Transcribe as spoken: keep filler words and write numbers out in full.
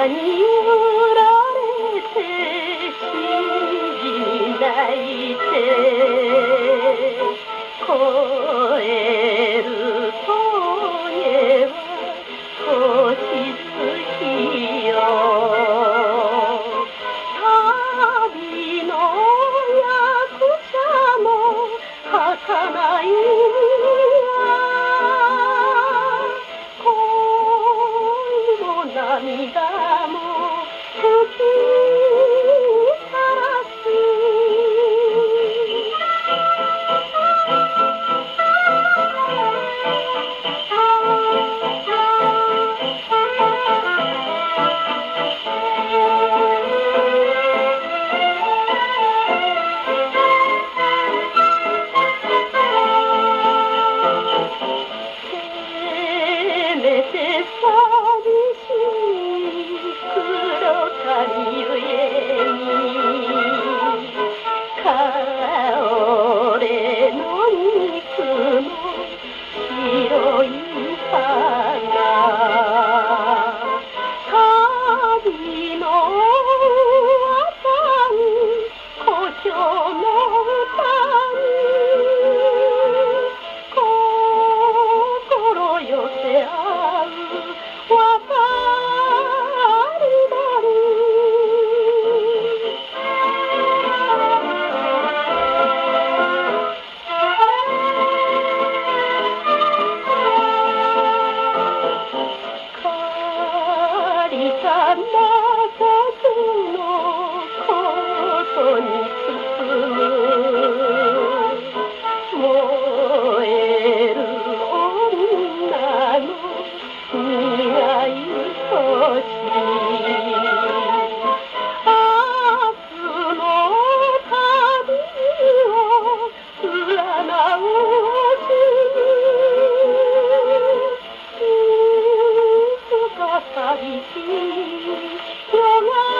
に揺られてしじみ泣いて越える峠は星月よ旅の役者も儚い涙も吹きさらすせめて寂しい黒髪ゆえに倒れの肉の白い花旅の朝に故郷の歌に心寄せ合う渡り鳥借りた情けのことに包む燃える女の苦い年明日の旅を占うしいつか寂しい夜が